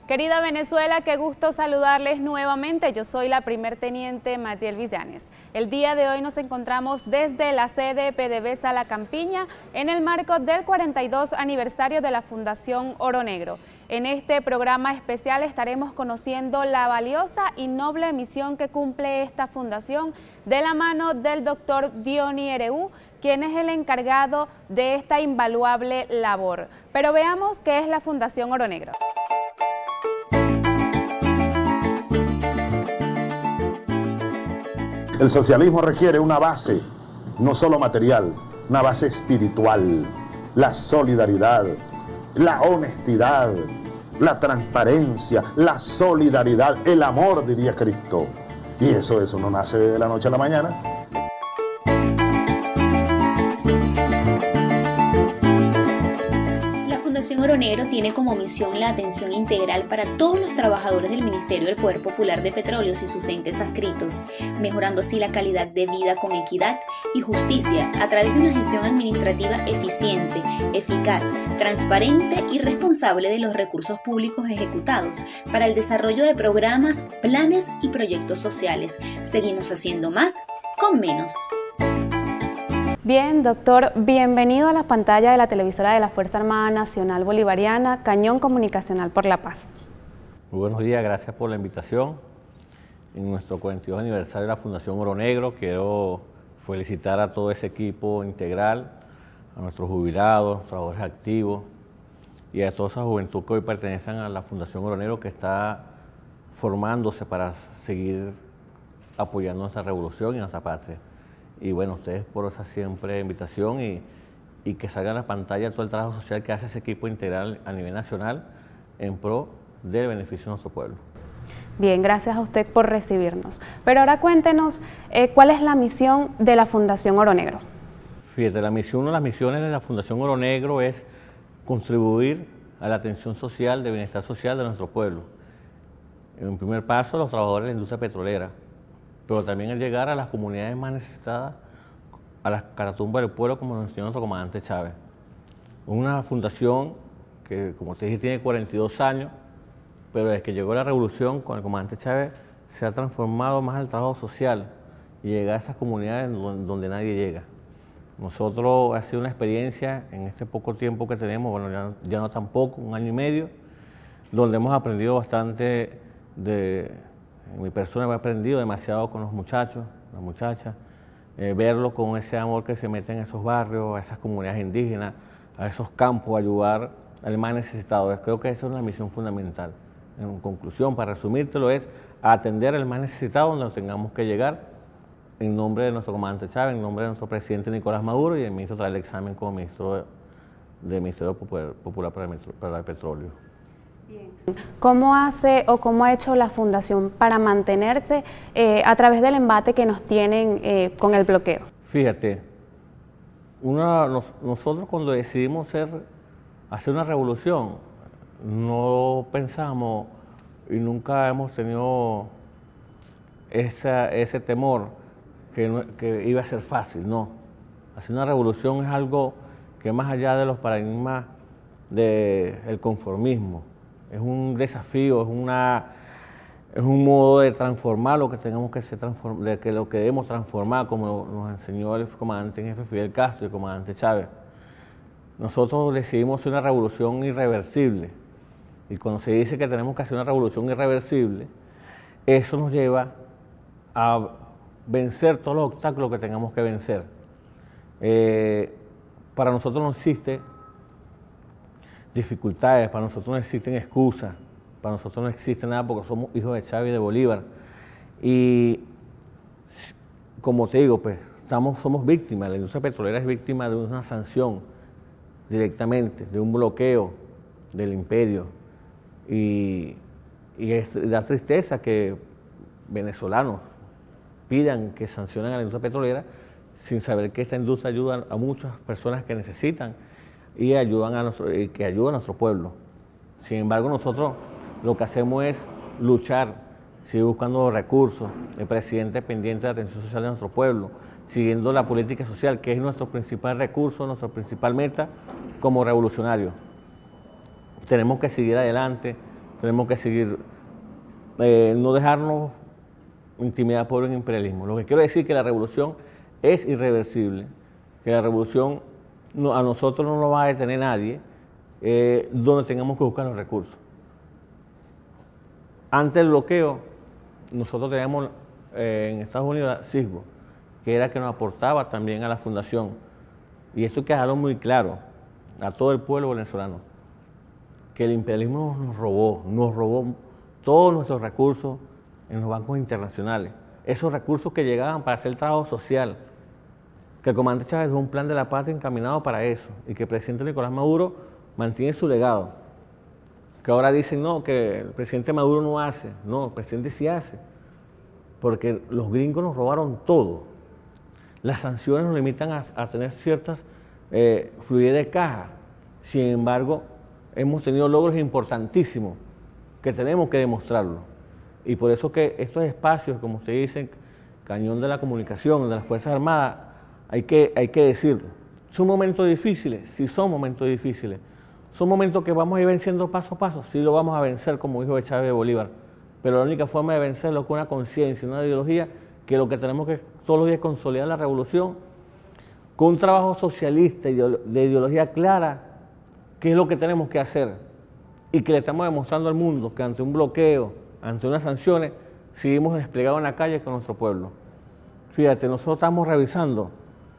Querida Venezuela, qué gusto saludarles nuevamente. Yo soy la primer teniente Mayel Villanes. El día de hoy nos encontramos desde la sede PDVSA La Campiña en el marco del 42 aniversario de la Fundación Oro Negro. En este programa especial estaremos conociendo la valiosa y noble misión que cumple esta fundación de la mano del doctor Diony Ereu, quien es el encargado de esta invaluable labor. Pero veamos qué es la Fundación Oro Negro. El socialismo requiere una base, no solo material, una base espiritual, la solidaridad, la honestidad, la transparencia, la solidaridad, el amor, diría Cristo. Y eso no nace de la noche a la mañana. La Fundación Oro Negro tiene como misión la atención integral para todos los trabajadores del Ministerio del Poder Popular de Petróleos y sus entes adscritos, mejorando así la calidad de vida con equidad y justicia a través de una gestión administrativa eficiente, eficaz, transparente y responsable de los recursos públicos ejecutados para el desarrollo de programas, planes y proyectos sociales. Seguimos haciendo más con menos. Bien, doctor, bienvenido a la pantalla de la televisora de la Fuerza Armada Nacional Bolivariana, Cañón Comunicacional por la Paz. Muy buenos días, gracias por la invitación. En nuestro 42 aniversario de la Fundación Oro Negro, quiero felicitar a todo ese equipo integral, a nuestros jubilados, trabajadores activos y a toda esa juventud que hoy pertenecen a la Fundación Oro Negro, que está formándose para seguir apoyando nuestra revolución y nuestra patria. Y bueno, ustedes por esa siempre invitación y que salga en la pantalla todo el trabajo social que hace ese equipo integral a nivel nacional en pro del beneficio de nuestro pueblo. Bien, gracias a usted por recibirnos. Pero ahora cuéntenos, ¿cuál es la misión de la Fundación Oro Negro? Fíjate, una de las misiones de la Fundación Oro Negro es contribuir a la atención social, de bienestar social de nuestro pueblo. En un primer paso, los trabajadores de la industria petrolera, pero también el llegar a las comunidades más necesitadas, a las caratumbas del pueblo, como nos enseñó nuestro comandante Chávez. Una fundación que, como te dije, tiene 42 años, pero desde que llegó la revolución con el comandante Chávez, se ha transformado más al trabajo social y llegar a esas comunidades donde nadie llega. Nosotros ha sido una experiencia en este poco tiempo que tenemos, bueno, ya no tan poco, 1 año y medio, donde hemos aprendido bastante mi persona me ha aprendido demasiado con los muchachos, las muchachas, verlos con ese amor que se mete en esos barrios, a esas comunidades indígenas, a esos campos, ayudar al más necesitado. Creo que esa es una misión fundamental. En conclusión, para resumírtelo, es atender al más necesitado donde tengamos que llegar, en nombre de nuestro comandante Chávez, en nombre de nuestro presidente Nicolás Maduro y el ministro trae el examen como ministro del Ministerio Popular para el Petróleo. Bien. ¿Cómo hace o cómo ha hecho la Fundación para mantenerse a través del embate que nos tienen con el bloqueo? Fíjate, nosotros cuando decidimos hacer una revolución, no pensamos y nunca hemos tenido ese temor que iba a ser fácil, no. Hacer una revolución es algo que más allá de los paradigmas del conformismo, es un desafío, es un modo de transformar lo que tenemos que lo que debemos transformar, como nos enseñó el comandante en jefe Fidel Castro y el comandante Chávez. Nosotros decidimos hacer una revolución irreversible, y cuando se dice que tenemos que hacer una revolución irreversible, eso nos lleva a vencer todos los obstáculos que tengamos que vencer. Para nosotros no existe dificultades, para nosotros no existen excusas, para nosotros no existe nada porque somos hijos de Chávez y de Bolívar. Y como te digo, pues somos víctimas, la industria petrolera es víctima de una sanción directamente, de un bloqueo del imperio. Y da tristeza que venezolanos pidan que sancionen a la industria petrolera sin saber que esta industria ayuda a muchas personas que necesitan y que ayudan a nuestro pueblo. Sin embargo, nosotros lo que hacemos es luchar, seguir buscando recursos, el presidente pendiente de la atención social de nuestro pueblo, siguiendo la política social, que es nuestro principal recurso, nuestra principal meta como revolucionarios. Tenemos que seguir adelante, tenemos que seguir, no dejarnos intimidar por el imperialismo. Lo que quiero decir es que la revolución es irreversible, que la revolución a nosotros no nos va a detener nadie, donde tengamos que buscar los recursos. Antes del bloqueo, nosotros teníamos en Estados Unidos CISBO, que era que nos aportaba también a la fundación. Y esto quedó muy claro a todo el pueblo venezolano, que el imperialismo nos robó todos nuestros recursos en los bancos internacionales. Esos recursos que llegaban para hacer el trabajo social, que el comandante Chávez dejó un plan de la patria encaminado para eso, y que el presidente Nicolás Maduro mantiene su legado. Que ahora dicen, no, que el presidente Maduro no hace. No, el presidente sí hace, porque los gringos nos robaron todo. Las sanciones nos limitan a tener ciertas fluidez de caja. Sin embargo, hemos tenido logros importantísimos que tenemos que demostrarlo. Y por eso que estos espacios, como ustedes dicen, cañón de la comunicación, de las Fuerzas Armadas, hay que decirlo. ¿Son momentos difíciles? Sí, son momentos difíciles. ¿Son momentos que vamos a ir venciendo paso a paso? Sí, lo vamos a vencer, como dijo Chávez de Bolívar. Pero la única forma de vencerlo es con una conciencia, una ideología, que lo que tenemos que todos los días consolidar la revolución, con un trabajo socialista, de ideología clara, qué es lo que tenemos que hacer. Y que le estamos demostrando al mundo que ante un bloqueo, ante unas sanciones, seguimos desplegados en la calle con nuestro pueblo. Fíjate, nosotros estamos revisando,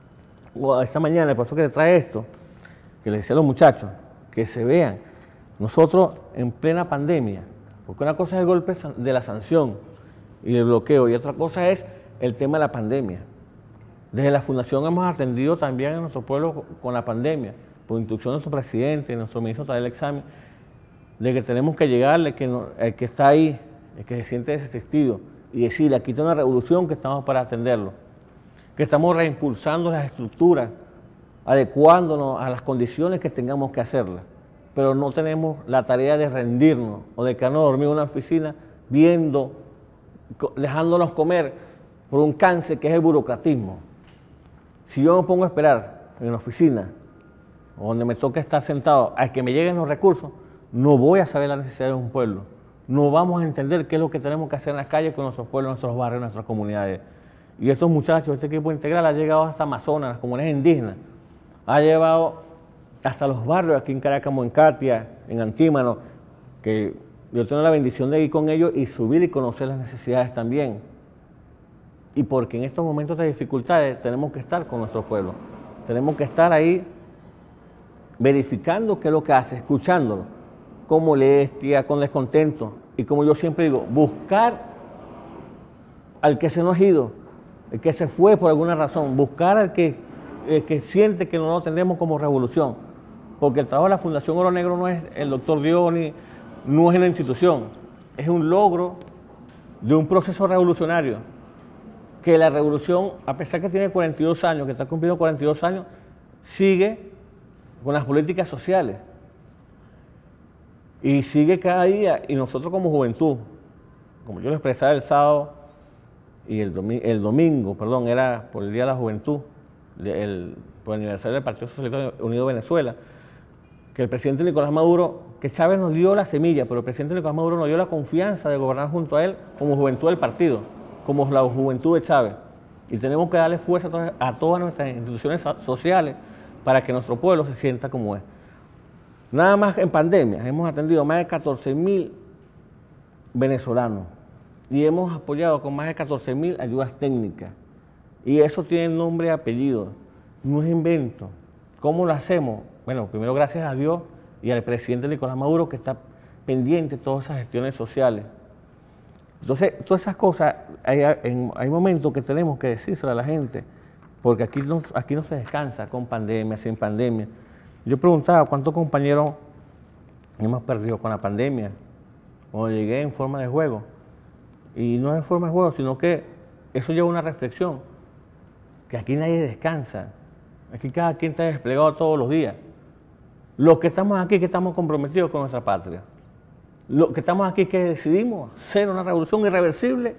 esta mañana, por eso que le trae esto, que le decía a los muchachos, que se vean, nosotros en plena pandemia, porque una cosa es el golpe de la sanción y el bloqueo, y otra cosa es el tema de la pandemia. Desde la Fundación hemos atendido también a nuestro pueblo con la pandemia, por instrucción de nuestro presidente, nuestro ministro trae el examen, de que tenemos que llegarle, el que está ahí, el que se siente desistido, y decirle, aquí está una revolución que estamos para atenderlo, que estamos reimpulsando las estructuras, adecuándonos a las condiciones que tengamos que hacerlas, pero no tenemos la tarea de rendirnos o de quedarnos dormidos en una oficina viendo, dejándonos comer por un cáncer que es el burocratismo. Si yo me pongo a esperar en la oficina, donde me toca estar sentado, a que me lleguen los recursos, no voy a saber la necesidad de un pueblo. No vamos a entender qué es lo que tenemos que hacer en las calles con nuestros pueblos, nuestros barrios, nuestras comunidades. Y estos muchachos, este equipo integral ha llegado hasta Amazonas, las comunidades indígenas, ha llevado hasta los barrios aquí en Caracas, en Catia, en Antímano, que yo tengo la bendición de ir con ellos y subir y conocer las necesidades también. Y porque en estos momentos de dificultades tenemos que estar con nuestro pueblo, tenemos que estar ahí verificando qué es lo que hace, escuchándolo, con molestia, con descontento, y como yo siempre digo, buscar al que se nos ha ido, el que se fue por alguna razón, buscar al que siente que no lo tendremos como revolución, porque el trabajo de la Fundación Oro Negro no es el doctor Dioni, no es una institución, es un logro de un proceso revolucionario, que la revolución, a pesar que tiene 42 años, que está cumpliendo 42 años, sigue con las políticas sociales, y sigue cada día, y nosotros como juventud, como yo lo expresaba el sábado, y el domingo, perdón, era por el Día de la Juventud, por el aniversario del Partido Socialista Unido de Venezuela, que el presidente Nicolás Maduro, que Chávez nos dio la semilla, pero el presidente Nicolás Maduro nos dio la confianza de gobernar junto a él como juventud del partido, como la juventud de Chávez. Y tenemos que darle fuerza a todas nuestras instituciones sociales para que nuestro pueblo se sienta como es. Nada más en pandemia, hemos atendido a más de 14.000 venezolanos y hemos apoyado con más de 14.000 ayudas técnicas. Y eso tiene nombre y apellido, no es invento. ¿Cómo lo hacemos? Bueno, primero gracias a Dios y al presidente Nicolás Maduro, que está pendiente de todas esas gestiones sociales. Entonces, todas esas cosas, hay momentos que tenemos que decírselo a la gente, porque aquí no se descansa con pandemia, sin pandemia. Yo preguntaba cuántos compañeros hemos perdido con la pandemia, cuando llegué en forma de juego. Y no es en forma de juego, sino que eso lleva a una reflexión, que aquí nadie descansa, aquí cada quien está desplegado todos los días. Los que estamos aquí, que estamos comprometidos con nuestra patria. Los que estamos aquí, que decidimos ser una revolución irreversible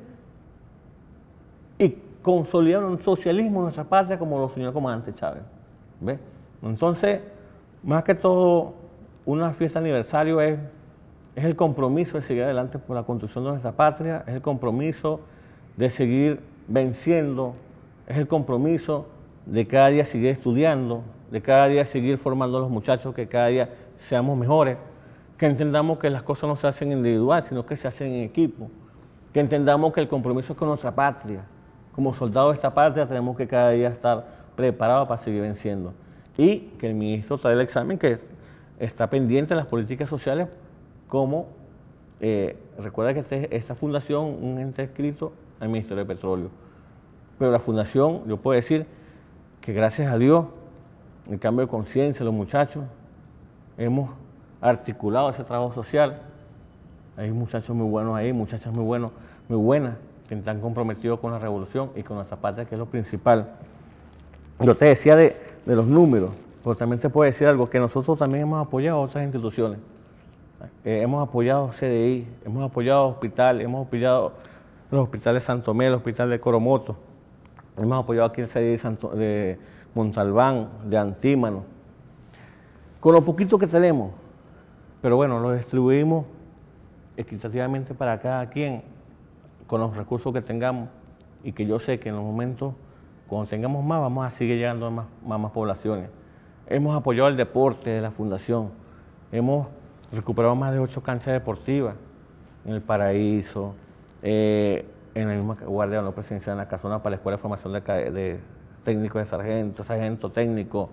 y consolidar un socialismo en nuestra patria como lo soñó el comandante Chávez. ¿Ve? Entonces, más que todo, una fiesta de aniversario es es el compromiso de seguir adelante por la construcción de nuestra patria, es el compromiso de seguir venciendo, es el compromiso de cada día seguir estudiando, de cada día seguir formando a los muchachos, que cada día seamos mejores, que entendamos que las cosas no se hacen individual, sino que se hacen en equipo, que entendamos que el compromiso es con nuestra patria. Como soldados de esta patria tenemos que cada día estar preparados para seguir venciendo. Y que el ministro trae el examen, que está pendiente de las políticas sociales, como recuerda que esta fundación, un ente adscrito al Ministerio de Petróleo. Pero la fundación, yo puedo decir que gracias a Dios, el cambio de conciencia, los muchachos, hemos articulado ese trabajo social. Hay muchachos muy buenos ahí, muchachas muy buenas, que están comprometidos con la revolución y con nuestra patria, que es lo principal. Yo te decía de los números, pero también te puedo decir algo, que nosotros también hemos apoyado a otras instituciones. Hemos apoyado CDI, hemos apoyado hospitales, hemos apoyado los hospitales Santo Tomé, el hospital de Coromoto, hemos apoyado aquí el CDI de Montalbán, de Antímano, con lo poquito que tenemos, pero bueno, lo distribuimos equitativamente para cada quien, con los recursos que tengamos, y que yo sé que en los momentos, cuando tengamos más, vamos a seguir llegando a más poblaciones. Hemos apoyado el deporte de la fundación, hemos recuperado más de 8 canchas deportivas en El Paraíso, en la misma guardia no presidencial, en la casona para la Escuela de Formación de Técnicos de Sargento técnico.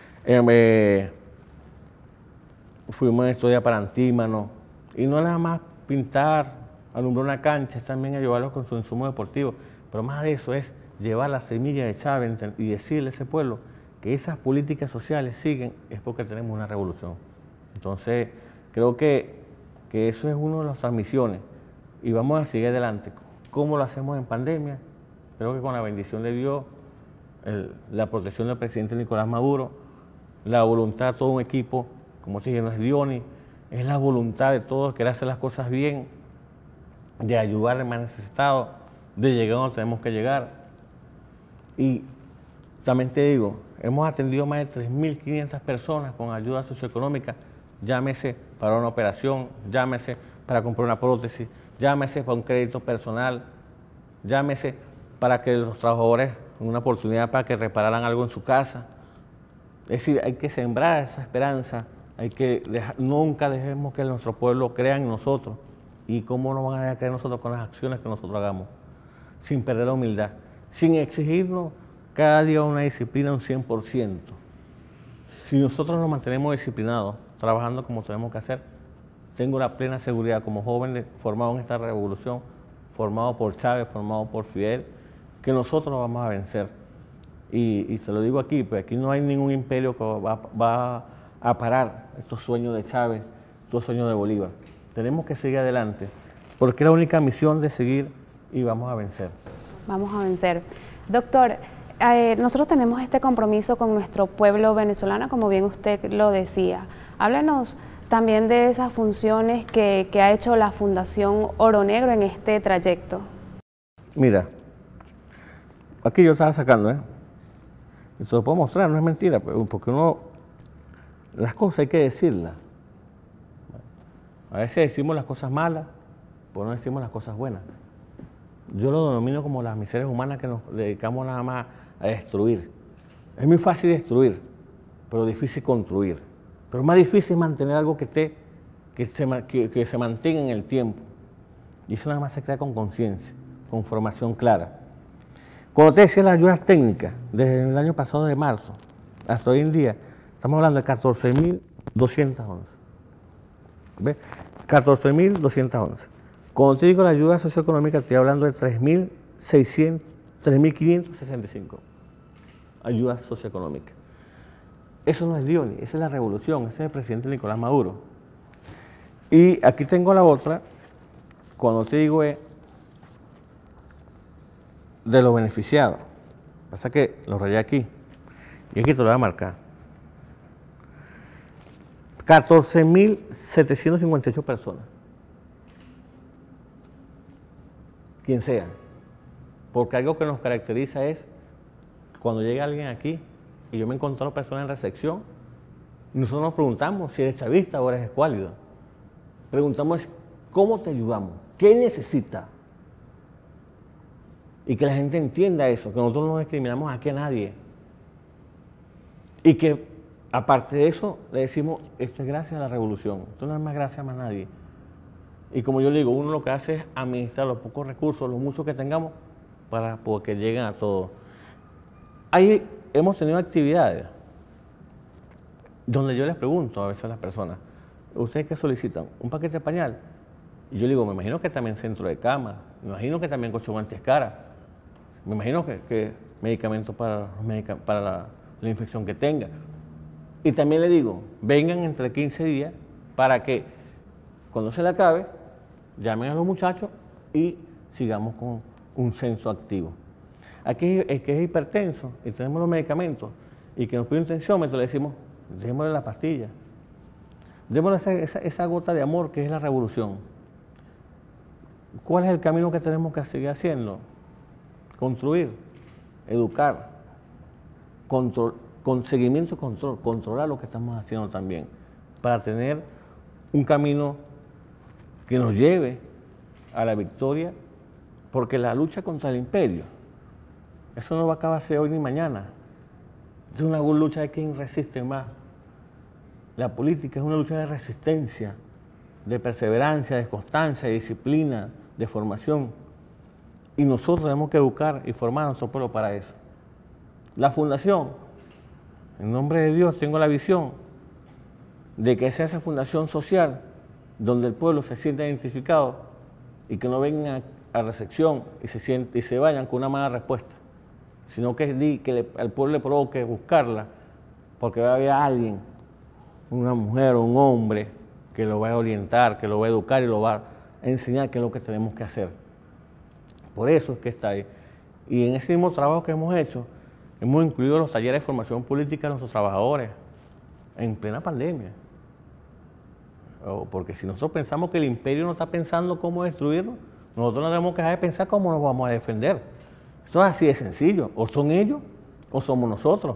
Fuimos en estos días para Antímano, y no nada más pintar, alumbrar una cancha, es también ayudarlos con su insumo deportivo, pero más de eso es llevar la semilla de Chávez y decirle a ese pueblo que esas políticas sociales siguen, es porque tenemos una revolución. Entonces, creo que eso es una de las transmisiones, y vamos a seguir adelante. ¿Cómo lo hacemos en pandemia? Creo que con la bendición de Dios, la protección del presidente Nicolás Maduro, la voluntad de todo un equipo, como te dije, no es Diony, es la voluntad de todos, querer hacer las cosas bien, de ayudar al más necesitado, de llegar donde tenemos que llegar. Y también te digo, hemos atendido más de 3.500 personas con ayuda socioeconómica, llámese para una operación, llámese para comprar una prótesis, llámese para un crédito personal, llámese para que los trabajadores, una oportunidad para que repararan algo en su casa. Es decir, hay que sembrar esa esperanza, nunca dejemos que nuestro pueblo crea en nosotros. ¿Y cómo no van a creer en nosotros? Con las acciones que nosotros hagamos, sin perder la humildad, sin exigirnos cada día una disciplina un 100%. Si nosotros nos mantenemos disciplinados, trabajando como tenemos que hacer, tengo la plena seguridad como joven formado en esta revolución, formado por Chávez, formado por Fidel, que nosotros lo vamos a vencer. Y te lo digo aquí, pues aquí no hay ningún imperio que va a parar estos sueños de Chávez, estos sueños de Bolívar. Tenemos que seguir adelante, porque es la única misión de seguir, y vamos a vencer. Vamos a vencer. Doctor, nosotros tenemos este compromiso con nuestro pueblo venezolano, como bien usted lo decía. Háblenos también de esas funciones que ha hecho la Fundación Oro Negro en este trayecto. Mira, aquí yo estaba sacando, y te lo puedo mostrar, no es mentira, porque las cosas hay que decirlas. A veces decimos las cosas malas, pero no decimos las cosas buenas. Yo lo denomino como las miserias humanas que nos dedicamos nada más a destruir. Es muy fácil destruir, pero difícil construir. Pero más difícil es mantener algo que se mantenga en el tiempo. Y eso nada más se crea con conciencia, con formación clara. Cuando te decía las ayudas técnicas, desde el año pasado de marzo hasta hoy en día, estamos hablando de 14.211. ¿Ves? 14.211. Cuando te digo la ayuda socioeconómica, estoy hablando de 3.565 ayudas socioeconómicas. Eso no es Diony, esa es la revolución, ese es el presidente Nicolás Maduro. Y aquí tengo la otra, cuando te digo es de los beneficiados. Pasa que lo rayé aquí, y aquí te lo voy a marcar. 14.758 personas. Quien sea. Porque algo que nos caracteriza es cuando llega alguien aquí, y yo me he encontrado personas en recepción, y nosotros nos preguntamos si eres chavista o eres escuálido. preguntamos cómo te ayudamos, qué necesitas. Y que la gente entienda eso, que nosotros no discriminamos aquí a nadie. Y que, aparte de eso, le decimos, esto es gracias a la revolución, esto no es más gracias a más nadie. Y como yo le digo, uno lo que hace es administrar los pocos recursos, los muchos que tengamos, para que lleguen a todos. Ahí hemos tenido actividades donde yo les pregunto a veces a las personas, ¿ustedes qué solicitan? ¿Un paquete de pañal? Y yo le digo, me imagino que también centro de cama, me imagino que también colchón antiescara, me imagino que medicamentos para la infección que tenga. Y también le digo, vengan entre 15 días para que cuando se le acabe, llamen a los muchachos y sigamos con un censo activo. Aquí el que es hipertenso y tenemos los medicamentos y que nos pide un tensiómetro, le decimos, démosle la pastilla. Démosle esa gota de amor que es la revolución. ¿Cuál es el camino que tenemos que seguir haciendo? Construir, educar, con seguimiento y control, controlar lo que estamos haciendo también, para tener un camino que nos lleve a la victoria, porque la lucha contra el imperio, eso no va a acabarse hoy ni mañana. Es una lucha de quien resiste más. La política es una lucha de resistencia, de perseverancia, de constancia, de disciplina, de formación. Y nosotros tenemos que educar y formar a nuestro pueblo para eso. La fundación, en nombre de Dios, tengo la visión de que sea esa fundación social donde el pueblo se sienta identificado y que no vengan a recepción y se vayan con una mala respuesta, sino que al pueblo le provoque buscarla, porque va a haber alguien, una mujer o un hombre, que lo va a orientar, que lo va a educar y lo va a enseñar qué es lo que tenemos que hacer. Por eso es que está ahí. Y en ese mismo trabajo que hemos hecho, hemos incluido los talleres de formación política de nuestros trabajadores en plena pandemia. Porque si nosotros pensamos que el imperio no está pensando cómo destruirnos, nosotros no tenemos que dejar de pensar cómo nos vamos a defender. Esto es así de sencillo. O son ellos o somos nosotros.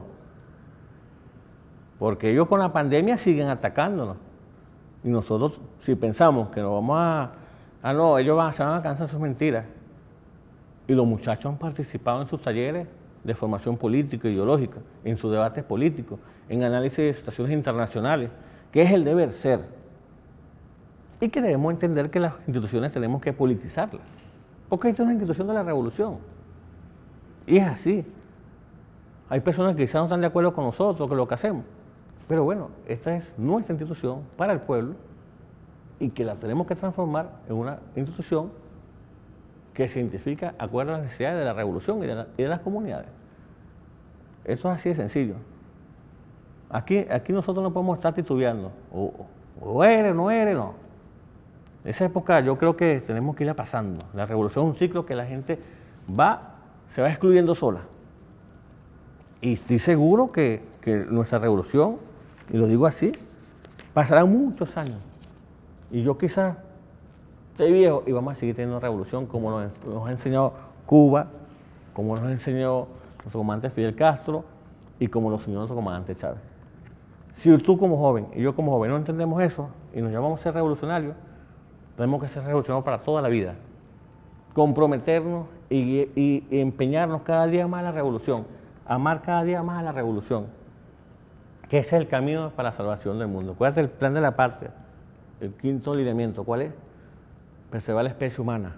Porque ellos con la pandemia siguen atacándonos. Y nosotros, si pensamos que nos vamos no, ellos se van a cansar sus mentiras. Y los muchachos han participado en sus talleres de formación política, ideológica, en sus debates políticos, en análisis de situaciones internacionales, que es el deber ser. Y que debemos entender que las instituciones tenemos que politizarlas, porque esta es una institución de la revolución. Y es así. Hay personas que quizás no están de acuerdo con nosotros, con lo que hacemos, pero bueno, esta es nuestra institución para el pueblo y que la tenemos que transformar en una institución que se identifica acorde a las necesidades de la revolución y de las comunidades. Eso es así de sencillo. Aquí nosotros no podemos estar titubeando, o eres, no eres, no. Esa época yo creo que tenemos que irla pasando. La revolución es un ciclo que la gente se va excluyendo sola. Y estoy seguro que nuestra revolución, y lo digo así, pasarán muchos años. Y yo quizás estoy viejo y vamos a seguir teniendo revolución como nos ha enseñado Cuba, como nos enseñó nuestro comandante Fidel Castro y como nos enseñó nuestro comandante Chávez. Si tú como joven y yo como joven no entendemos eso y nos llamamos a ser revolucionarios, tenemos que ser revolucionarios para toda la vida. Comprometernos y empeñarnos cada día más a la revolución, amar cada día más a la revolución, que ese es el camino para la salvación del mundo. ¿Cuál es el plan de la patria? El quinto lineamiento, ¿cuál es? Preservar la especie humana.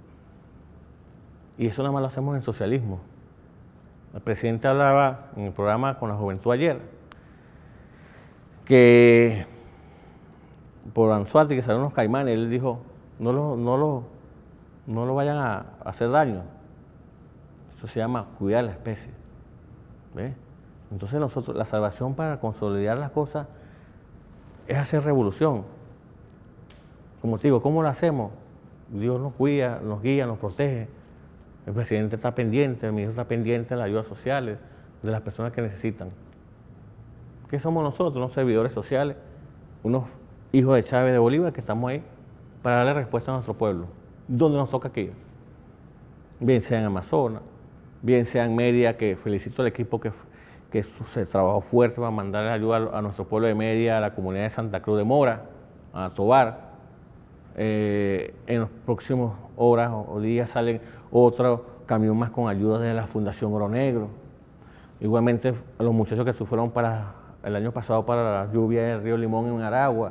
Y eso nada más lo hacemos en socialismo. El presidente hablaba en el programa con la juventud ayer que por Anzoátegui que salieron unos caimanes, él dijo, no lo vayan a hacer daño. Eso se llama cuidar la especie. ¿Ves? Entonces nosotros, la salvación para consolidar las cosas es hacer revolución. Como te digo, ¿cómo lo hacemos? Dios nos cuida, nos guía, nos protege. El presidente está pendiente, el ministro está pendiente de las ayudas sociales, de las personas que necesitan. ¿Qué somos nosotros? Unos servidores sociales, unos hijos de Chávez de Bolívar que estamos ahí para darle respuesta a nuestro pueblo, donde nos toca aquí. Bien sea en Amazonas, bien sea en Mérida, que felicito al equipo que se trabajó fuerte para mandarle ayuda a nuestro pueblo de Mérida, a la comunidad de Santa Cruz de Mora, a Tobar, En los próximos horas o días sale otro camión más con ayuda de la Fundación Oro Negro. Igualmente los muchachos que fueron el año pasado para la lluvia del río Limón en Aragua.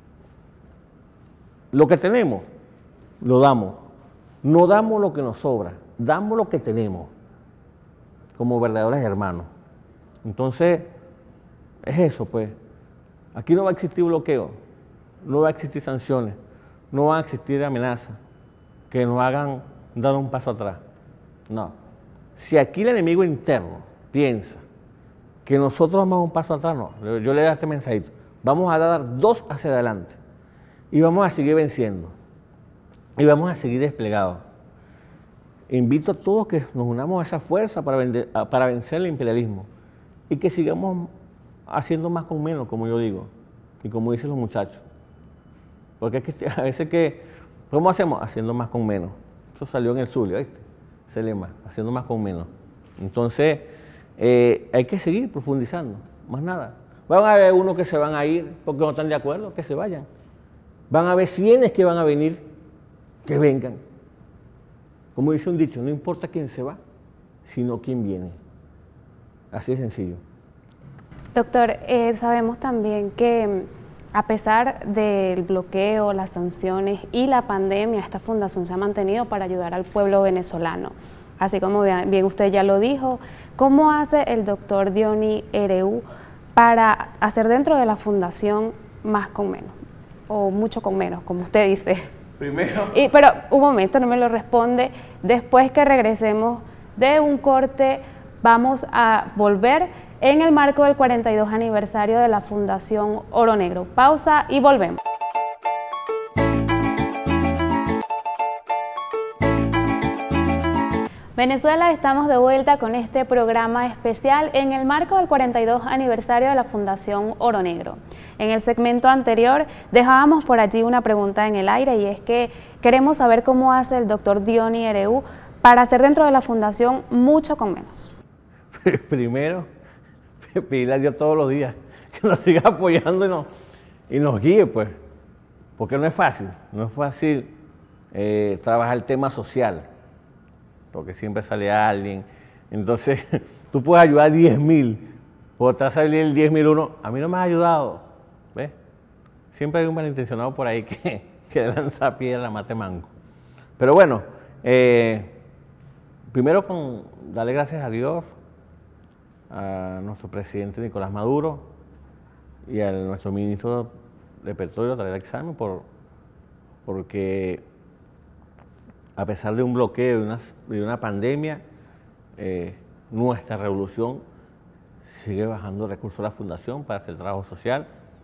Lo que tenemos, lo damos. No damos lo que nos sobra, damos lo que tenemos, como verdaderos hermanos. Entonces, es eso, pues. Aquí no va a existir bloqueo, no va a existir sanciones, no van a existir amenazas que nos hagan dar un paso atrás. No. Si aquí el enemigo interno piensa que nosotros vamos a un paso atrás, no. Yo le doy este mensajito. Vamos a dar 2 hacia adelante y vamos a seguir venciendo y vamos a seguir desplegados. Invito a todos que nos unamos a esa fuerza para vencer el imperialismo y que sigamos haciendo más con menos, como yo digo, y como dicen los muchachos. Porque es que a veces ¿cómo hacemos? Haciendo más con menos. Eso salió en el Zulia, ¿viste? Ese lema, haciendo más con menos. Entonces, hay que seguir profundizando, más nada. Van a haber unos que se van a ir porque no están de acuerdo, que se vayan. Van a haber cientos que van a venir, que vengan. Como dice un dicho, no importa quién se va, sino quién viene. Así de sencillo. Doctor, sabemos también que a pesar del bloqueo, las sanciones y la pandemia, esta fundación se ha mantenido para ayudar al pueblo venezolano. Así como bien usted ya lo dijo, ¿cómo hace el doctor Diony Ereu para hacer dentro de la fundación más con menos? O mucho con menos, como usted dice. Primero. Pero un momento, no me lo responde. Después que regresemos de un corte, vamos a volver en el marco del 42 aniversario de la Fundación Oro Negro. Pausa y volvemos. Venezuela, estamos de vuelta con este programa especial en el marco del 42 aniversario de la Fundación Oro Negro. En el segmento anterior dejábamos por allí una pregunta en el aire y es que queremos saber cómo hace el doctor Diony Ereu para hacer dentro de la Fundación mucho con menos. Primero, pedirle a Dios todos los días que nos siga apoyando y nos guíe, pues, porque no es fácil trabajar el tema social, porque siempre sale alguien. Entonces, tú puedes ayudar a 10.000, por tratar de salir el 10.001, a mí no me ha ayudado, ¿ves? Siempre hay un malintencionado por ahí que lanza piedra, mate manco. Pero bueno, primero darle gracias a Dios, a nuestro presidente Nicolás Maduro y a nuestro ministro de Petróleo, Tarek El-Aissami, porque a pesar de un bloqueo y de una pandemia, nuestra revolución sigue bajando recursos a la fundación para hacer trabajo social,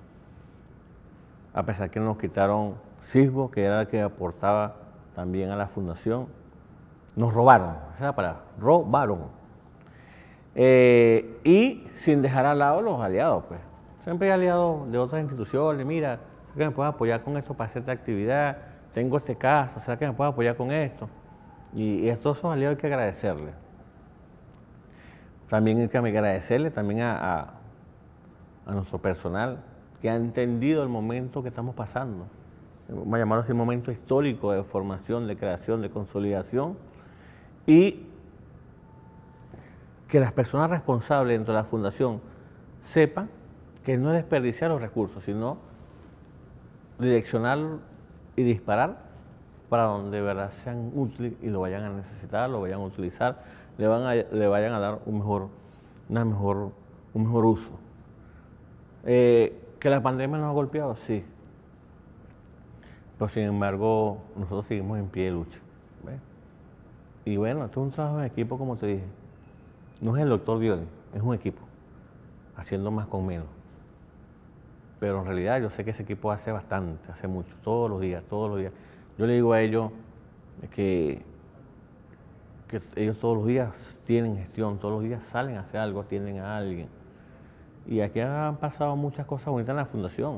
a pesar que nos quitaron Sisbo, que era el que aportaba también a la fundación. Nos robaron, esa es la palabra, robaron. Y sin dejar al lado los aliados, pues. Siempre hay aliados de otras instituciones, mira, ¿será que me puedes apoyar con esto para hacer esta actividad? Tengo este caso, ¿será que me puedes apoyar con esto? Y estos son aliados, hay que agradecerles. También hay que agradecerle también a nuestro personal que ha entendido el momento que estamos pasando. Vamos a llamarlo así, un momento histórico de formación, de creación, de consolidación, y que las personas responsables dentro de la fundación sepan que no es desperdiciar los recursos, sino direccionar y disparar para donde de verdad sean útiles y lo vayan a necesitar, lo vayan a utilizar, le vayan a dar un mejor uso. ¿Que la pandemia nos ha golpeado? Sí. Pero sin embargo, nosotros seguimos en pie de lucha. ¿Ves? Y bueno, esto es un trabajo en equipo, como te dije. No es el doctor Diony, es un equipo, haciendo más con menos. Pero en realidad yo sé que ese equipo hace bastante, hace mucho, todos los días. Yo le digo a ellos que ellos todos los días tienen gestión, todos los días salen a hacer algo, atienden a alguien. Y aquí han pasado muchas cosas bonitas en la fundación.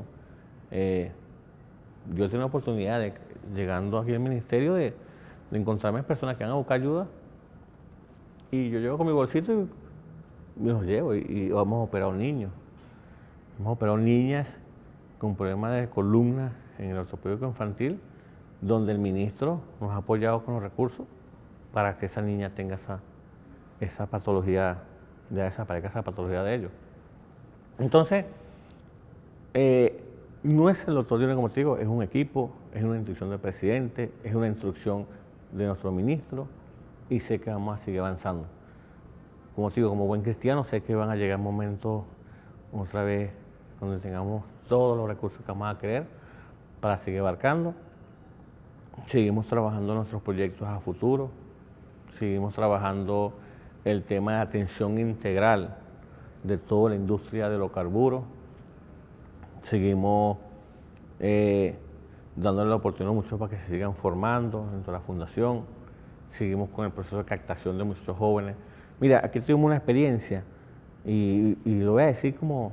Yo he tenido la oportunidad de, llegando aquí al ministerio, de encontrarme personas que van a buscar ayuda. Y yo llego con mi bolsito y me los llevo y vamos a operar a un niño. Hemos operado niñas con problemas de columna en el ortopédico infantil donde el ministro nos ha apoyado con los recursos para que esa niña tenga esa patología, ya desaparezca esa patología de ellos. Entonces, no es el doctor Dionne, como te digo, es un equipo, es una instrucción del presidente, es una instrucción de nuestro ministro y sé que vamos a seguir avanzando. Como te digo, como buen cristiano, sé que van a llegar momentos otra vez donde tengamos todos los recursos que vamos a querer para seguir abarcando. Seguimos trabajando nuestros proyectos a futuro, seguimos trabajando el tema de atención integral de toda la industria de los carburos, seguimos dándole la oportunidad a muchos para que se sigan formando dentro de la fundación, seguimos con el proceso de captación de muchos jóvenes. Mira, aquí tuvimos una experiencia y lo voy a decir como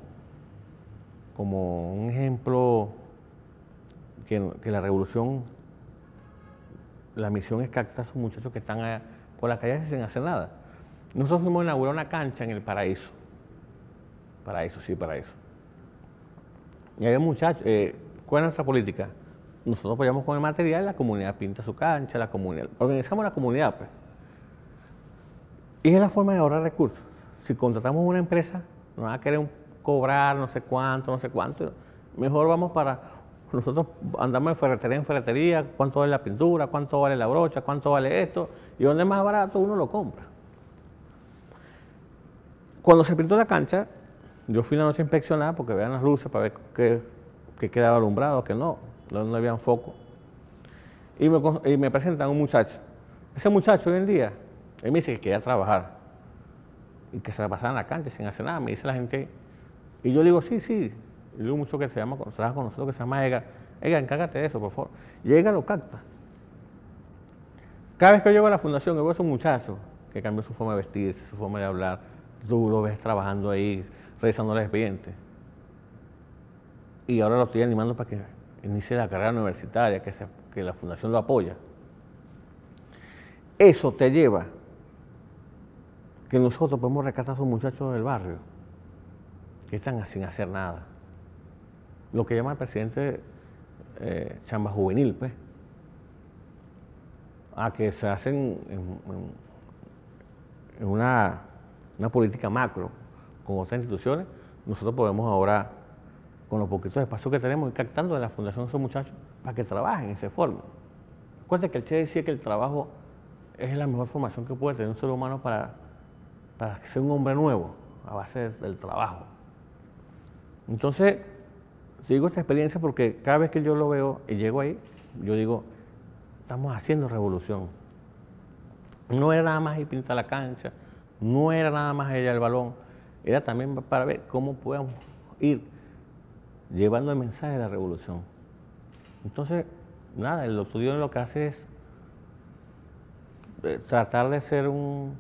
un ejemplo que la revolución, la misión es captar a esos muchachos que están por la calle sin hacer nada. Nosotros fuimos a inaugurar una cancha en el Paraíso. Paraíso. Y había muchachos, ¿cuál es nuestra política? Nosotros apoyamos con el material, la comunidad pinta su cancha, la comunidad, organizamos la comunidad, pues. Y es la forma de ahorrar recursos. Si contratamos una empresa, nos va a querer cobrar no sé cuánto, mejor vamos para, nosotros andamos de ferretería en ferretería, cuánto vale la pintura, cuánto vale la brocha, cuánto vale esto, y donde es más barato uno lo compra. Cuando se pintó la cancha, yo fui una noche a inspeccionar porque vean las luces para ver que quedaba alumbrado, que no había foco. Y me presentan un muchacho. Ese muchacho hoy en día, él me dice que quería trabajar y que se la pasaba en la cancha sin hacer nada. Me dice la gente, y yo digo, sí. Y luego mucho que trabaja con nosotros, que se llama Edgar, encárgate de eso, por favor. Y Edgar lo capta. Cada vez que yo llego a la fundación, yo veo a esos muchachos que cambió su forma de vestirse, su forma de hablar. Tú lo ves trabajando ahí, revisando los expedientes. Y ahora lo estoy animando para que inicie la carrera universitaria, que la fundación lo apoya. Eso te lleva que nosotros podemos rescatar a esos muchachos del barrio que están sin hacer nada. Lo que llama el presidente chamba juvenil, pues. A que se hacen en una política macro con otras instituciones, nosotros podemos ahora, con los poquitos espacios que tenemos, ir captando de la fundación a esos muchachos para que trabajen y se formen. Recuerda que el Che decía que el trabajo es la mejor formación que puede tener un ser humano para ser un hombre nuevo, a base del trabajo. Entonces, sigo esta experiencia porque cada vez que yo lo veo y llego ahí, yo digo, estamos haciendo revolución. No era nada más ir pintar la cancha, no era nada más ella el balón, era también para ver cómo podemos ir llevando el mensaje de la revolución. Entonces, nada, el doctor Dionne lo que hace es tratar de ser un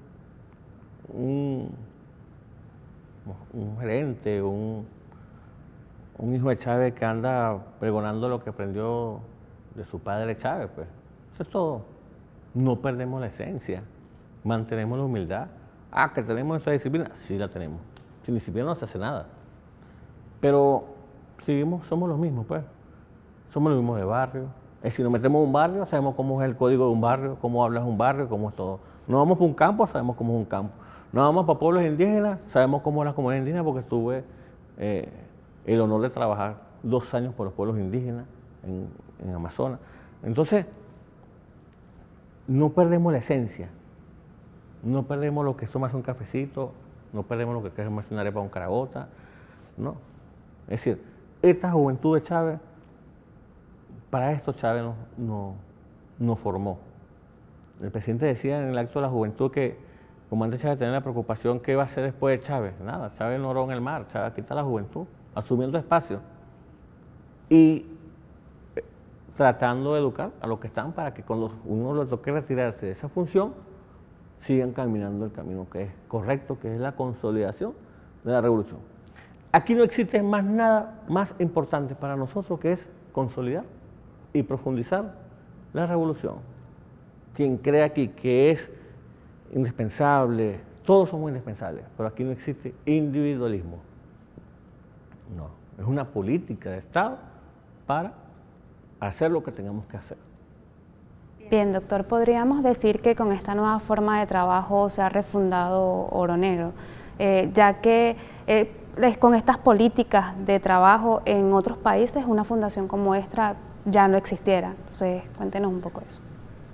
gerente, un hijo de Chávez que anda pregonando lo que aprendió de su padre Chávez, pues. Eso es todo. No perdemos la esencia, mantenemos la humildad. Que tenemos esa disciplina, sí la tenemos. Sin disciplina no se hace nada. Pero somos los mismos, pues. Somos los mismos de barrio. Si nos metemos en un barrio, sabemos cómo es el código de un barrio, cómo hablas un barrio, cómo es todo. Nos vamos para un campo, sabemos cómo es un campo. Nos vamos para pueblos indígenas, sabemos cómo es la comunidad indígena porque tuve el honor de trabajar 2 años por los pueblos indígenas en Amazonas. Entonces, no perdemos la esencia. No perdemos lo que es tomarse un cafecito, no perdemos lo que es tomarse una arepa o un carabota, no. Es decir, esta juventud de Chávez, para esto Chávez nos formó. El presidente decía en el acto de la juventud que el comandante Chávez tenía la preocupación qué va a hacer después de Chávez. Nada, Chávez no oró en el mar, Chávez aquí está la juventud, asumiendo espacio y tratando de educar a los que están para que cuando uno le toque retirarse de esa función, sigan caminando el camino que es correcto, que es la consolidación de la revolución. Aquí no existe más nada más importante para nosotros que es consolidar y profundizar la revolución. Quien cree aquí que es indispensable, todos somos indispensables, pero aquí no existe individualismo. No, es una política de Estado para hacer lo que tengamos que hacer. Bien, doctor, podríamos decir que con esta nueva forma de trabajo se ha refundado Oro Negro, ya que con estas políticas de trabajo en otros países una fundación como esta ya no existiera. Entonces, cuéntenos un poco eso.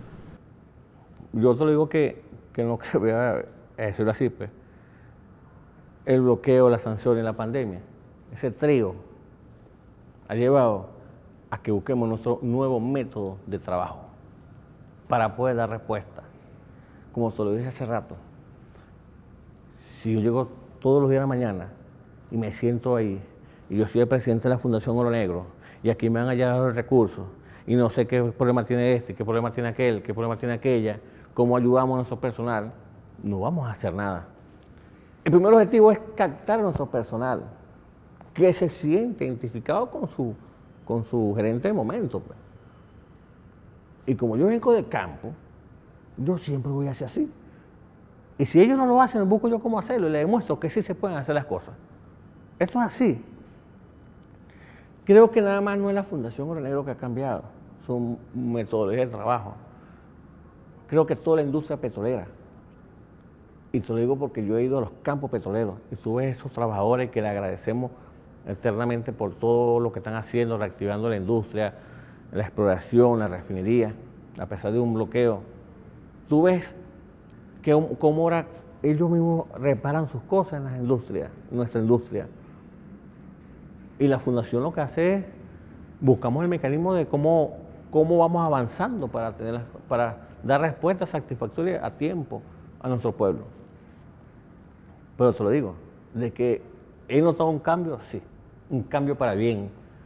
Yo te lo digo que no que voy a decirlo así, pues. El bloqueo, la sanción y la pandemia, ese trío ha llevado a que busquemos nuestro nuevo método de trabajo para poder dar respuesta. Como te lo dije hace rato, si yo llego todos los días de la mañana y me siento ahí, y yo soy el presidente de la Fundación Oro Negro, y aquí me van a llegar los recursos, y no sé qué problema tiene este, qué problema tiene aquel, qué problema tiene aquella, cómo ayudamos a nuestro personal, no vamos a hacer nada. El primer objetivo es captar a nuestro personal, que se siente identificado con su gerente de momento, pues. Y como yo vengo del campo, yo siempre voy a hacer así. Y si ellos no lo hacen, busco yo cómo hacerlo y les demuestro que sí se pueden hacer las cosas. Esto es así. Creo que nada más no es la Fundación Oro Negro que ha cambiado su metodología de trabajo. Creo que toda la industria petrolera. Y te lo digo porque yo he ido a los campos petroleros y tú ves esos trabajadores que le agradecemos eternamente por todo lo que están haciendo, reactivando la industria, la exploración, la refinería, a pesar de un bloqueo. Tú ves que cómo ahora ellos mismos reparan sus cosas en las industrias, en nuestra industria. Y la fundación lo que hace es, buscamos el mecanismo de cómo vamos avanzando para dar respuestas satisfactorias a tiempo a nuestro pueblo. Pero te lo digo, de que he notado un cambio, sí, un cambio para bien,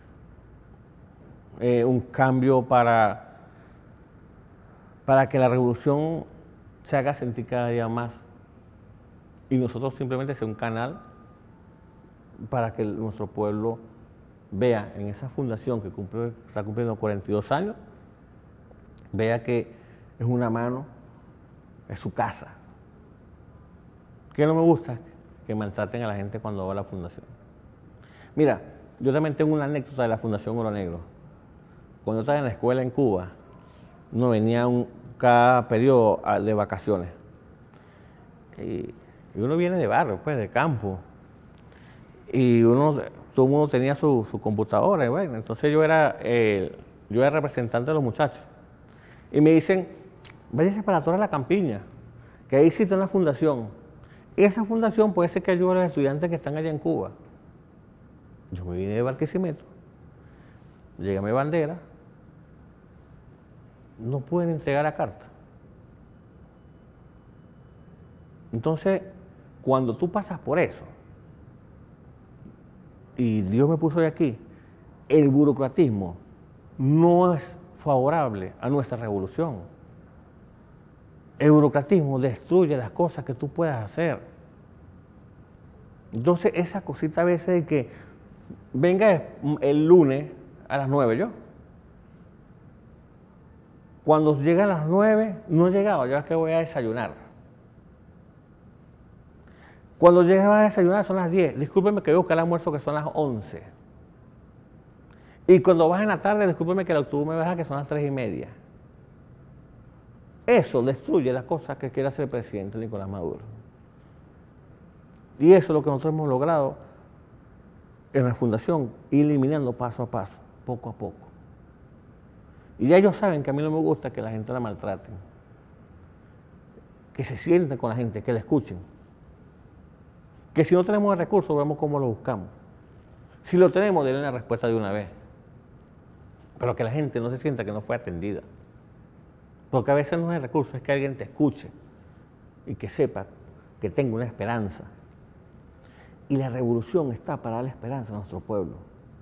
un cambio para que la revolución se haga sentir cada día más y nosotros simplemente sea un canal para que nuestro pueblo vea en esa fundación que está cumpliendo 42 años, vea que es una mano, es su casa. ¿Qué no me gusta? Que maltraten a la gente cuando va a la fundación. Mira, yo también tengo una anécdota de la Fundación Oro Negro. Cuando estaba en la escuela en Cuba, uno venía cada periodo de vacaciones. Y uno viene de barrio, pues, de campo. Y todo el mundo tenía su computadora. Y bueno, entonces yo era representante de los muchachos. Y me dicen, váyase para Torre la Campiña, que ahí existe una fundación. Y esa fundación puede ser que ayude a los estudiantes que están allá en Cuba. Yo me vine de Barquisimeto, llegué a mi bandera, no pueden entregar la carta. Entonces, cuando tú pasas por eso, y Dios me puso de aquí, el burocratismo no es favorable a nuestra revolución. El burocratismo destruye las cosas que tú puedas hacer. Entonces, esa cosita a veces de que venga el lunes a las 9 yo. Cuando llega a las 9, no he llegado, yo es que voy a desayunar. Cuando llegue a desayunar son las 10. Discúlpeme que voy a buscar el almuerzo que son las 11. Y cuando vas en la tarde, discúlpeme que el autobús me baja que son las 3:30. Eso destruye las cosas que quiere hacer el presidente Nicolás Maduro. Y eso es lo que nosotros hemos logrado en la fundación, ir eliminando paso a paso, poco a poco. Y ya ellos saben que a mí no me gusta que la gente la maltraten, que se sienten con la gente, que la escuchen. Que si no tenemos el recurso, vemos cómo lo buscamos. Si lo tenemos, denle la respuesta de una vez. Pero que la gente no se sienta que no fue atendida. Porque a veces no es el recurso, es que alguien te escuche y que sepa que tenga una esperanza. Y la revolución está para dar esperanza a nuestro pueblo.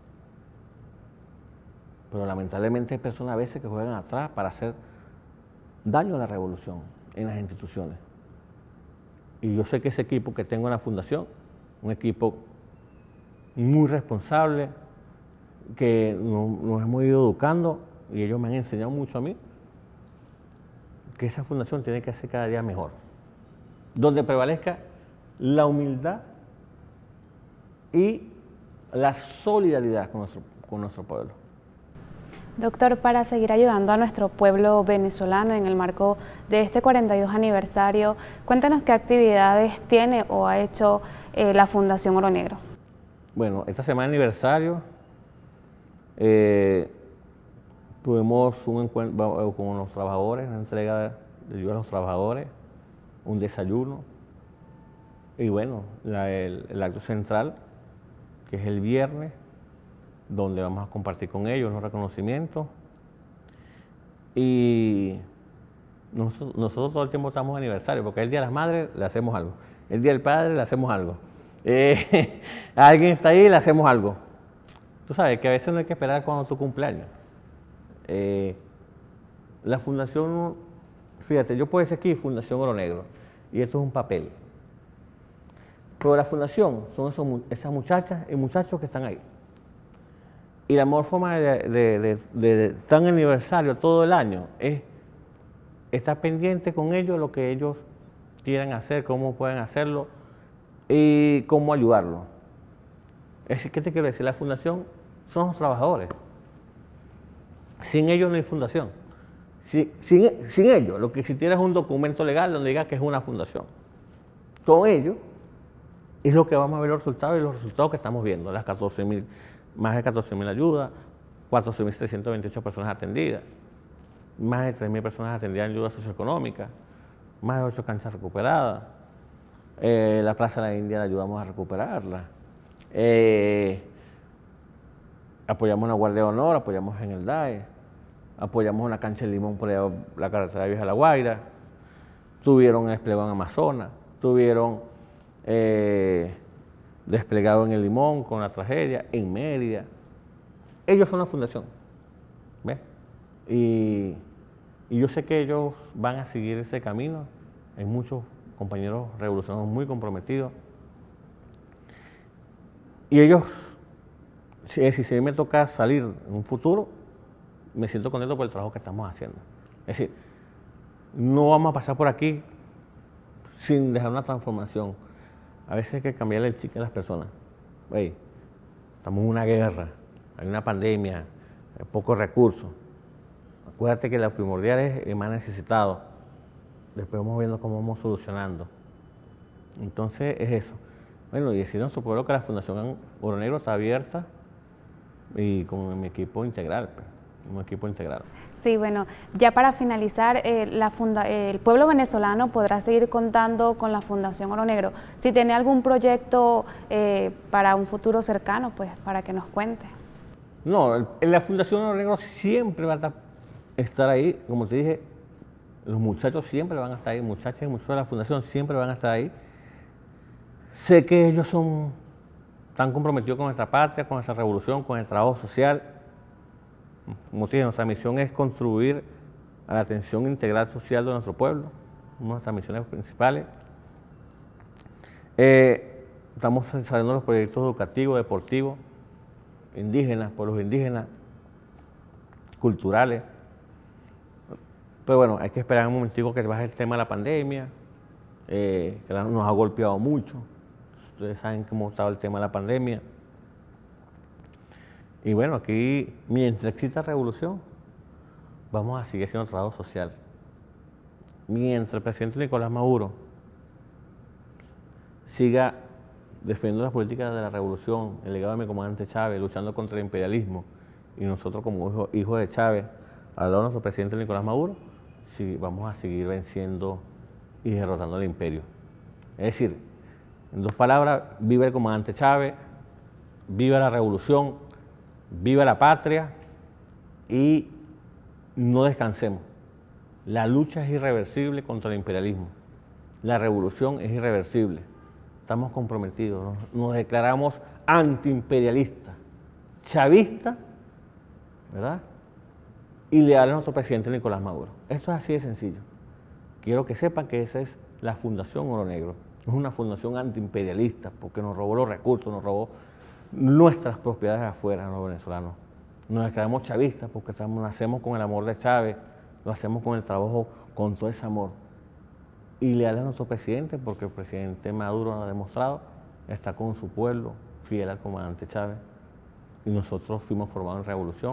Pero lamentablemente hay personas a veces que juegan atrás para hacer daño a la revolución en las instituciones. Y yo sé que ese equipo que tengo en la fundación, un equipo muy responsable, que nos hemos ido educando y ellos me han enseñado mucho a mí, que esa fundación tiene que ser cada día mejor, donde prevalezca la humildad y la solidaridad con nuestro pueblo. Doctor, para seguir ayudando a nuestro pueblo venezolano en el marco de este 42 aniversario, cuéntanos qué actividades tiene o ha hecho la Fundación Oro Negro. Bueno, esta semana de aniversario tuvimos un encuentro con los trabajadores, una entrega de ayuda a los trabajadores, un desayuno y bueno, el acto central, que es el viernes, donde vamos a compartir con ellos los reconocimientos. Y nosotros todo el tiempo estamos en aniversario, porque el Día de las Madres le hacemos algo, el Día del Padre le hacemos algo, alguien está ahí le hacemos algo. Tú sabes que a veces no hay que esperar cuando es tu cumpleaños. La fundación, fíjate, yo puedo decir aquí Fundación Oro Negro, y esto es un papel. Pero la fundación son esas muchachas y muchachos que están ahí. Y la mejor forma de estar en aniversario todo el año es estar pendiente con ellos, lo que ellos quieran hacer, cómo pueden hacerlo y cómo ayudarlo. Es decir, ¿qué te quiero decir? La fundación son los trabajadores. Sin ellos no hay fundación. Sin ellos, lo que existiera es un documento legal donde diga que es una fundación. Con ellos es lo que vamos a ver los resultados y los resultados que estamos viendo, las 14.000, más de 14.000 ayudas, 4.328 personas atendidas, más de 3.000 personas atendidas en ayuda socioeconómica, más de 8 canchas recuperadas, la Plaza de la India la ayudamos a recuperarla, apoyamos una Guardia de Honor, apoyamos en el DAE, apoyamos una cancha de Limón por allá, la carretera Vieja La Guaira, tuvieron desplegado en Amazonas, tuvieron desplegado en el Limón con la tragedia, en Mérida. Ellos son la fundación, ¿ves? Y yo sé que ellos van a seguir ese camino. Hay muchos compañeros revolucionarios muy comprometidos. Y ellos, si a mí me toca salir en un futuro, me siento contento por el trabajo que estamos haciendo. Es decir, no vamos a pasar por aquí sin dejar una transformación. A veces hay que cambiarle el chip a las personas. Hey, estamos en una guerra, hay una pandemia, hay pocos recursos. Acuérdate que lo primordial es el más necesitado. Después vamos viendo cómo vamos solucionando. Entonces es eso. Bueno, y decir a nuestro pueblo que la Fundación Oro Negro está abierta y con mi equipo integral, un equipo integral. Sí, bueno, ya para finalizar, el pueblo venezolano podrá seguir contando con la Fundación Oro Negro. Si tiene algún proyecto para un futuro cercano, pues para que nos cuente. No, la Fundación Oro Negro siempre va a estar ahí, como te dije, los muchachos siempre van a estar ahí, muchachas y muchachos de la Fundación siempre van a estar ahí. Sé que ellos están comprometidos con nuestra patria, con nuestra revolución, con el trabajo social. Como te dije, nuestra misión es contribuir a la atención integral social de nuestro pueblo, una de nuestras misiones principales. Estamos desarrollando los proyectos educativos, deportivos, indígenas, pueblos indígenas, culturales. Pero bueno, hay que esperar un momentico que baje el tema de la pandemia, que nos ha golpeado mucho. Ustedes saben cómo estaba el tema de la pandemia. Y bueno, aquí, mientras exista revolución, vamos a seguir haciendo trabajo social. Mientras el presidente Nicolás Maduro siga defendiendo las políticas de la revolución, el legado de mi comandante Chávez, luchando contra el imperialismo, y nosotros como hijos de Chávez, al lado de nuestro presidente Nicolás Maduro, sí, vamos a seguir venciendo y derrotando al imperio. Es decir, en dos palabras, viva el comandante Chávez, viva la revolución, viva la patria y no descansemos. La lucha es irreversible contra el imperialismo. La revolución es irreversible. Estamos comprometidos, nos declaramos antiimperialistas, chavistas, ¿verdad? Y leales a nuestro presidente Nicolás Maduro. Esto es así de sencillo. Quiero que sepan que esa es la Fundación Oro Negro. Es una fundación antiimperialista porque nos robó los recursos, nos robó nuestras propiedades afuera, los venezolanos. Nos declaramos chavistas porque lo hacemos con el amor de Chávez, lo hacemos con el trabajo, con todo ese amor. Y leales a nuestro presidente porque el presidente Maduro nos ha demostrado, está con su pueblo, fiel al comandante Chávez. Y nosotros fuimos formados en revolución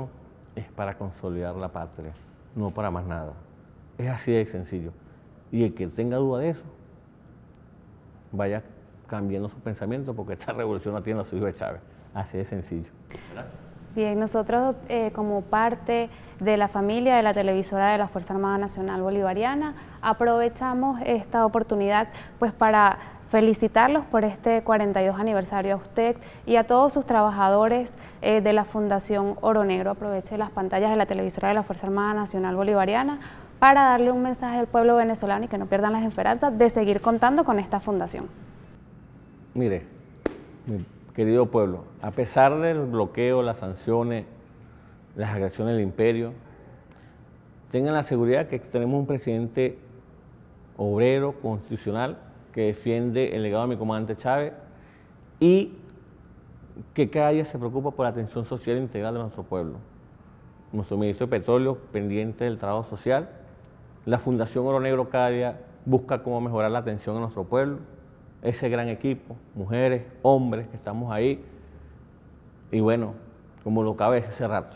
es para consolidar la patria, no para más nada. Es así de sencillo. Y el que tenga duda de eso, vaya cambiando su pensamiento, porque esta revolución la tiene los hijos de Chávez. Así de sencillo. ¿Verdad? Bien, nosotros como parte de la familia de la televisora de la Fuerza Armada Nacional Bolivariana, aprovechamos esta oportunidad pues para felicitarlos por este 42 aniversario a usted y a todos sus trabajadores de la Fundación Oro Negro. Aproveche las pantallas de la televisora de la Fuerza Armada Nacional Bolivariana para darle un mensaje al pueblo venezolano y que no pierdan las esperanzas de seguir contando con esta fundación. Mire, mi querido pueblo, a pesar del bloqueo, las sanciones, las agresiones del imperio, tengan la seguridad que tenemos un presidente obrero, constitucional, que defiende el legado de mi comandante Chávez y que cada día se preocupa por la atención social integral de nuestro pueblo. Nuestro ministro de Petróleo, pendiente del trabajo social. La Fundación Oro Negro cada día busca cómo mejorar la atención a nuestro pueblo. Ese gran equipo, mujeres, hombres que estamos ahí. Y bueno, como lo cabe hace rato,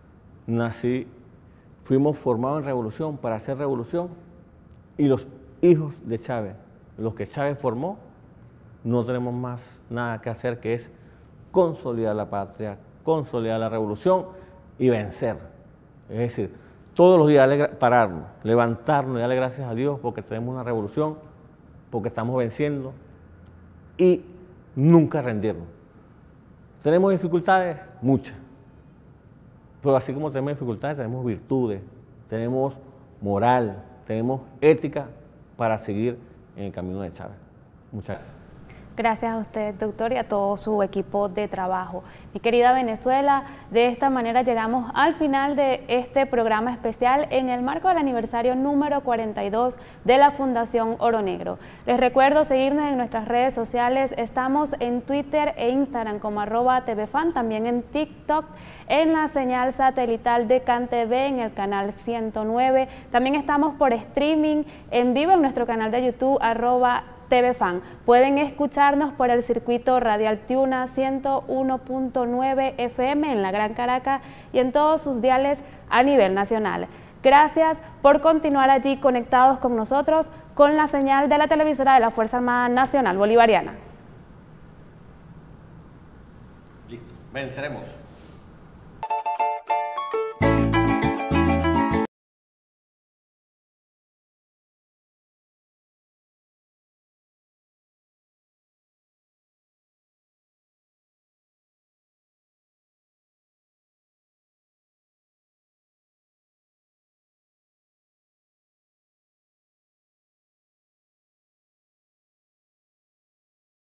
fuimos formados en revolución para hacer revolución y los hijos de Chávez, los que Chávez formó, no tenemos más nada que hacer que es consolidar la patria, consolidar la revolución y vencer. Es decir, todos los días pararnos, levantarnos y darle gracias a Dios porque tenemos una revolución, porque estamos venciendo y nunca rendirnos. ¿Tenemos dificultades? Muchas. Pero así como tenemos dificultades, tenemos virtudes, tenemos moral, tenemos ética para seguir en el camino de Chávez. Muchas gracias. Gracias a usted, doctor, y a todo su equipo de trabajo. Mi querida Venezuela, de esta manera llegamos al final de este programa especial en el marco del aniversario número 42 de la Fundación Oro Negro. Les recuerdo seguirnos en nuestras redes sociales. Estamos en Twitter e Instagram como @tvfan, también en TikTok, en la señal satelital de CanTV en el canal 109. También estamos por streaming en vivo en nuestro canal de YouTube @tvfan. Pueden escucharnos por el circuito radial Tiuna 101.9 FM en la Gran Caracas y en todos sus diales a nivel nacional. Gracias por continuar allí conectados con nosotros con la señal de la televisora de la Fuerza Armada Nacional Bolivariana. Listo, venceremos.